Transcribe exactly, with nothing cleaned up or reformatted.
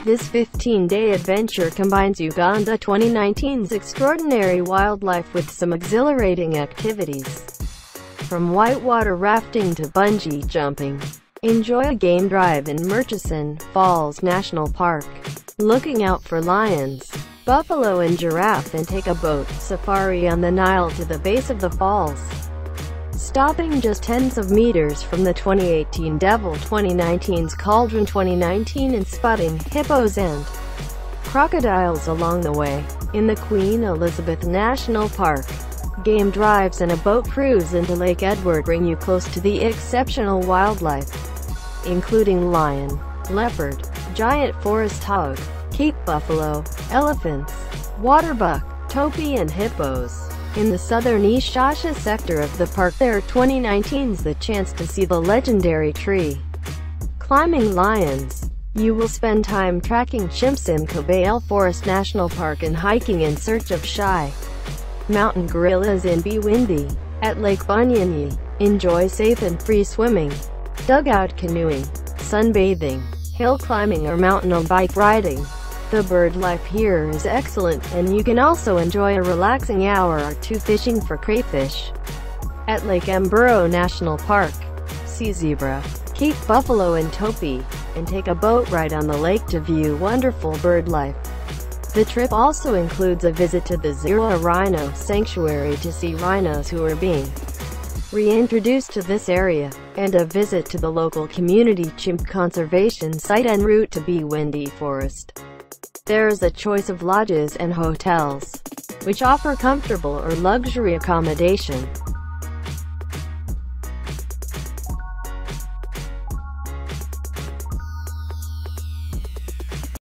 This fifteen-day adventure combines Uganda twenty nineteen's extraordinary wildlife with some exhilarating activities. From whitewater rafting to bungee jumping. Enjoy a game drive in Murchison Falls National Park. Looking out for lions, buffalo and giraffe, and take a boat safari on the Nile to the base of the falls. Stopping just tens of meters from the twenty eighteen Devil twenty nineteen's Cauldron twenty nineteen and spotting hippos and crocodiles along the way. In the Queen Elizabeth National Park, game drives and a boat cruise into Lake Edward bring you close to the exceptional wildlife, including lion, leopard, giant forest hog, Cape buffalo, elephants, waterbuck, topi and hippos. In the southern East Shasha sector of the park, there are twenty nineteen's the chance to see the legendary tree climbing lions. You will spend time tracking chimps in Kobael Forest National Park and hiking in search of shy mountain gorillas in Bwindi. At Lake Bunyonyi, enjoy safe and free swimming, dugout canoeing, sunbathing, hill climbing or mountain bike riding. The bird life here is excellent, and you can also enjoy a relaxing hour or two fishing for crayfish. At Lake Mburo National Park, see zebra, Cape buffalo and topi, and take a boat ride on the lake to view wonderful bird life. The trip also includes a visit to the Zirwa Rhino Sanctuary to see rhinos who are being reintroduced to this area, and a visit to the local community chimp conservation site en route to Bwindi Forest. There is a choice of lodges and hotels, which offer comfortable or luxury accommodation.